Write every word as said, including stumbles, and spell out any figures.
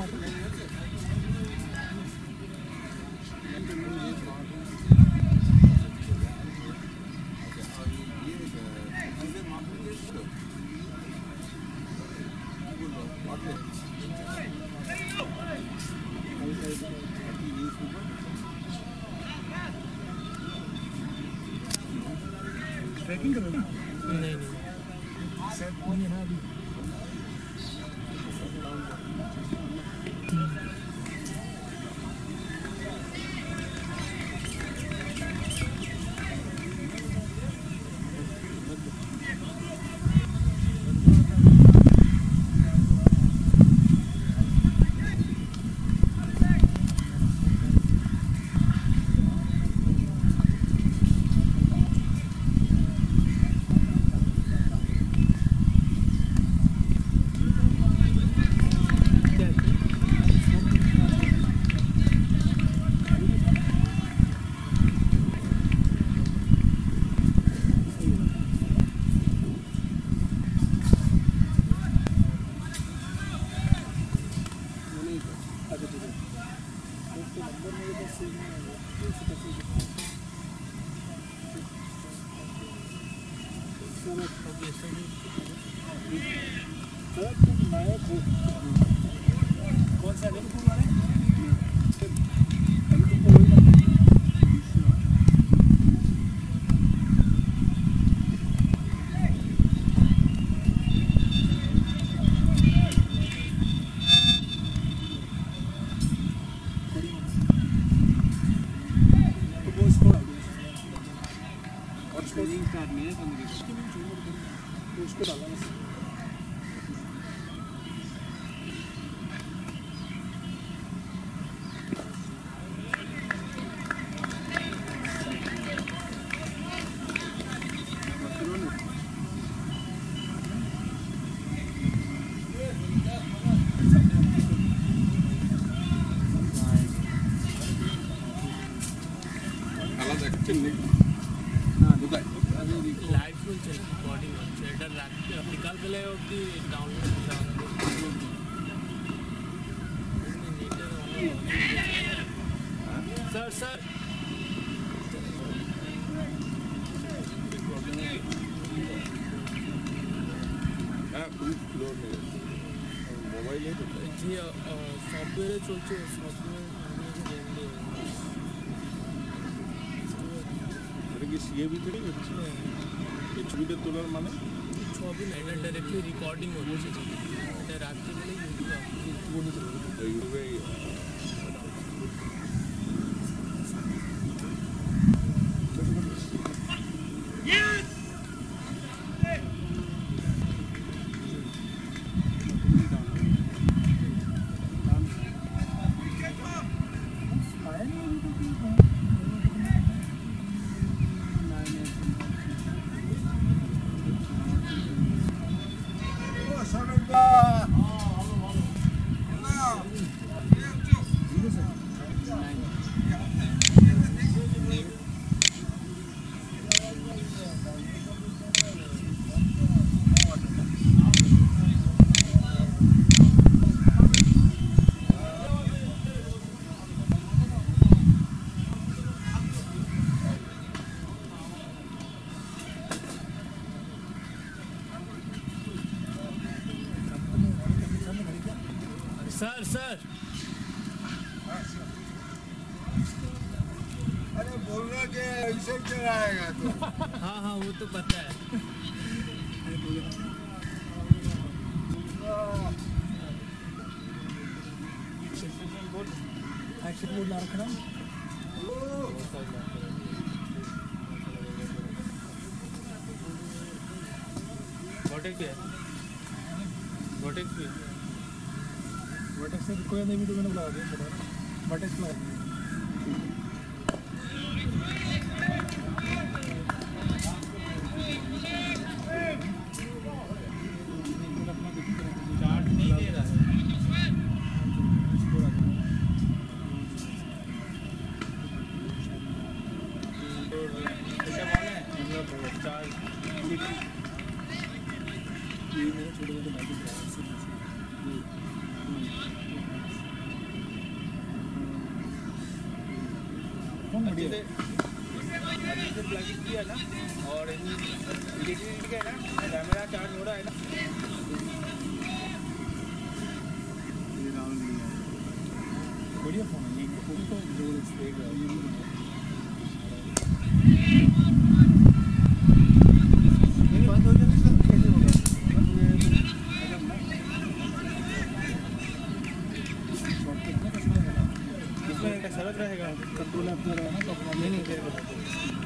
Trekking करो ना? नहीं नहीं सेट नहीं है ना अभी। कौन सा है तुम्हारे? उसको डालना लाइट फुल चल बॉडी में शेडर निकाल के ले होती डाउनलोड सर सर मोबाइल है जी सॉफ्टवेयर चलছে सॉफ्टवेयर সিএ ভিতরে হচ্ছে এই ছবিটা তোলার মানে ছবি না এটা ডাইরেক্টলি রেকর্ডিং হচ্ছে এটা রাখতে গেলে ইউটিউবে ইউটিউবে सर सर अरे बोल रहा कि ऐसे चलाएगा तो हाँ हाँ वो तो पता है एक्शन मोड ला रखना वोटेक्स है वोटेक्स भी वर्टेक्स से कोई नहीं वीडियो मैंने लगा दिया वर्टेक्स लगा चार्ट नहीं दे रहा है क्या बोले मतलब चार्ट ये मेरे छोटे छोटे फोन अच्छे बढ़िया से अच्छे से प्लग किया ना और एडिटिंग किया ना कैमरा चार्ज हो रहा है ना ये राहुल नहीं है बढ़िया फोन है ये फोन तो जबरदस्त देख रहा है ये बंद हो जाए सर कैसे होगा बंद हो जाए तो मतलब ना शॉर्ट कितने का है ना इसमें एक सरल रहेगा कंट्रोल ऐप दे रहा है ना तो नहीं नहीं